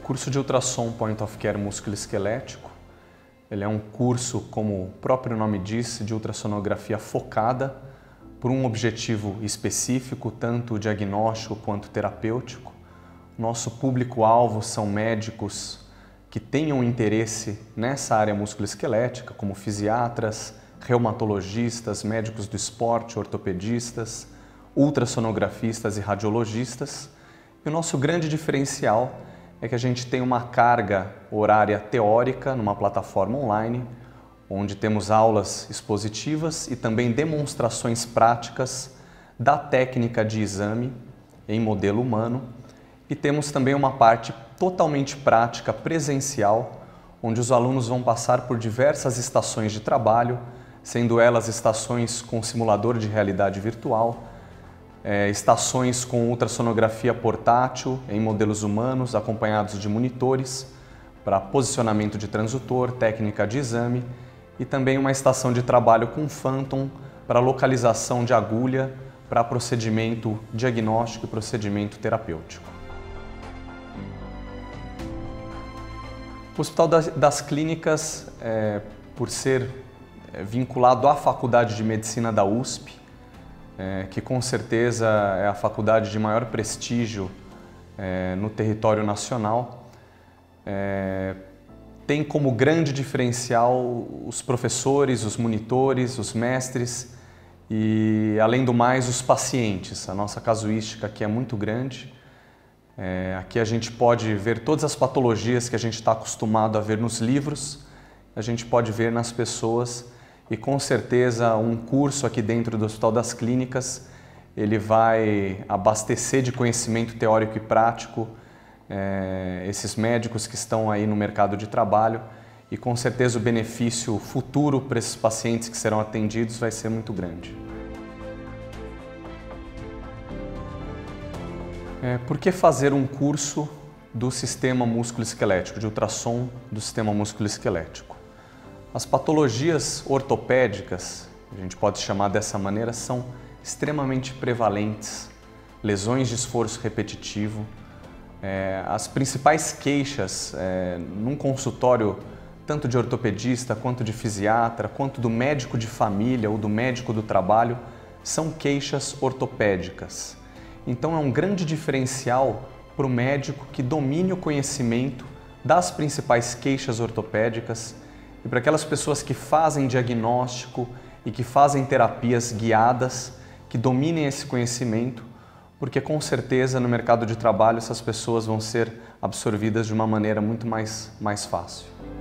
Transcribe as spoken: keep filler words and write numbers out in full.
curso de ultrassom Point of Care musculoesquelético, ele é um curso, como o próprio nome diz, de ultrassonografia focada por um objetivo específico, tanto diagnóstico quanto terapêutico. Nosso público-alvo são médicos que tenham interesse nessa área musculoesquelética, como fisiatras, reumatologistas, médicos do esporte, ortopedistas, ultrassonografistas e radiologistas. E o nosso grande diferencial é que a gente tem uma carga horária teórica numa plataforma online, onde temos aulas expositivas e também demonstrações práticas da técnica de exame em modelo humano. E temos também uma parte totalmente prática, presencial, onde os alunos vão passar por diversas estações de trabalho, sendo elas estações com simulador de realidade virtual, É, estações com ultrassonografia portátil em modelos humanos acompanhados de monitores para posicionamento de transdutor, técnica de exame e também uma estação de trabalho com Phantom para localização de agulha para procedimento diagnóstico e procedimento terapêutico. O Hospital das, das Clínicas, é, por ser é, vinculado à Faculdade de Medicina da U S P, É, que com certeza é a faculdade de maior prestígio é, no território nacional, é, tem como grande diferencial os professores, os monitores, os mestres e, além do mais, os pacientes. A nossa casuística aqui é muito grande. É, aqui a gente pode ver todas as patologias que a gente está acostumado a ver nos livros, a gente pode ver nas pessoas. E com certeza um curso aqui dentro do Hospital das Clínicas, ele vai abastecer de conhecimento teórico e prático é, esses médicos que estão aí no mercado de trabalho e com certeza o benefício futuro para esses pacientes que serão atendidos vai ser muito grande. É, por que fazer um curso do sistema musculoesquelético, de ultrassom do sistema musculoesquelético? As patologias ortopédicas, a gente pode chamar dessa maneira, são extremamente prevalentes, lesões de esforço repetitivo. É, as principais queixas é, num consultório, tanto de ortopedista, quanto de fisiatra, quanto do médico de família ou do médico do trabalho, são queixas ortopédicas. Então é um grande diferencial para o médico que domine o conhecimento das principais queixas ortopédicas e para aquelas pessoas que fazem diagnóstico e que fazem terapias guiadas, que dominem esse conhecimento, porque com certeza no mercado de trabalho essas pessoas vão ser absorvidas de uma maneira muito mais, mais fácil.